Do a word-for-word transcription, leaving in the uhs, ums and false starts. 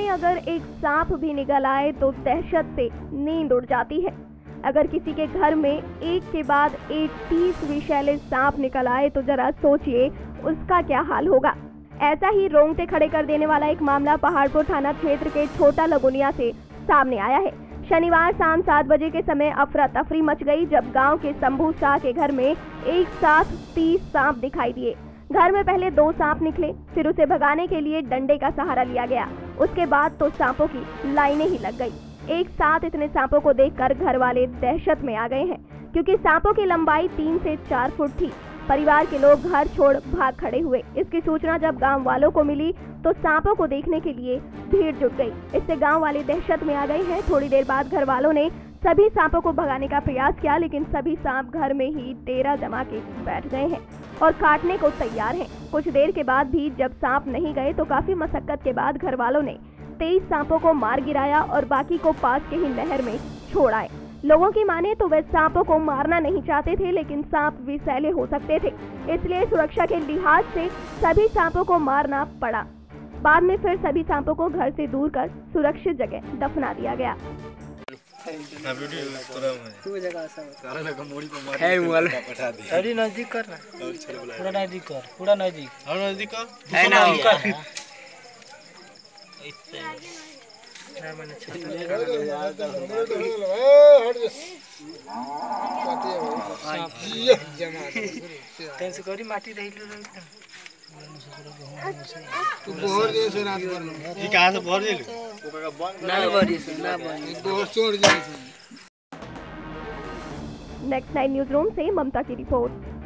अगर एक सांप भी निकल आए तो दहशत से नींद उड़ जाती है। अगर किसी के घर में एक के बाद एक तीस विषैले सांप निकल आए तो जरा सोचिए उसका क्या हाल होगा। ऐसा ही रोंगटे खड़े कर देने वाला एक मामला पहाड़पुर थाना क्षेत्र के छोटा लगुनिया से सामने आया है। शनिवार शाम सात बजे के समय अफरा तफरी मच गई जब गांव के शंभू शाह के घर में एक साथ तीस सांप दिखाई दिए। घर में पहले दो सांप निकले, फिर उसे भगाने के लिए डंडे का सहारा लिया गया। उसके बाद तो सांपों की लाइनें ही लग गई। एक साथ इतने सांपों को देखकर घर वाले दहशत में आ गए हैं, क्योंकि सांपों की लंबाई तीन से चार फुट थी। परिवार के लोग घर छोड़ भाग खड़े हुए। इसकी सूचना जब गांव वालों को मिली तो सांपों को देखने के लिए भीड़ जुट गई। इससे गांव वाले दहशत में आ गए हैं। थोड़ी देर बाद घर वालों ने सभी सांपों को भगाने का प्रयास किया, लेकिन सभी सांप घर में ही डेरा जमा के बैठ गए हैं और काटने को तैयार हैं। कुछ देर के बाद भी जब सांप नहीं गए तो काफी मशक्कत के बाद घर वालों ने तेईस सांपों को मार गिराया और बाकी को पास के ही नहर में छोड़ आए। लोगों की माने तो वे सांपों को मारना नहीं चाहते थे, लेकिन सांप विषैले हो सकते थे, इसलिए सुरक्षा के लिहाज से सभी सांपों को मारना पड़ा। बाद में फिर सभी सांपों को घर से दूर कर सुरक्षित जगह दफना दिया गया। अरे नजदीक कर ना, पूरा नजदीक कर, पूरा नजदीक, और नजदीक कर, है ना ना मैंने टेंस करी माटी रही लो तू बोर जैसे रात भर ये कहां से बोर ले ना बड़ी से ना बड़ी बोर छोड़ जैसे। नेक्स्ट नाइन न्यूज रूम से ममता की रिपोर्ट।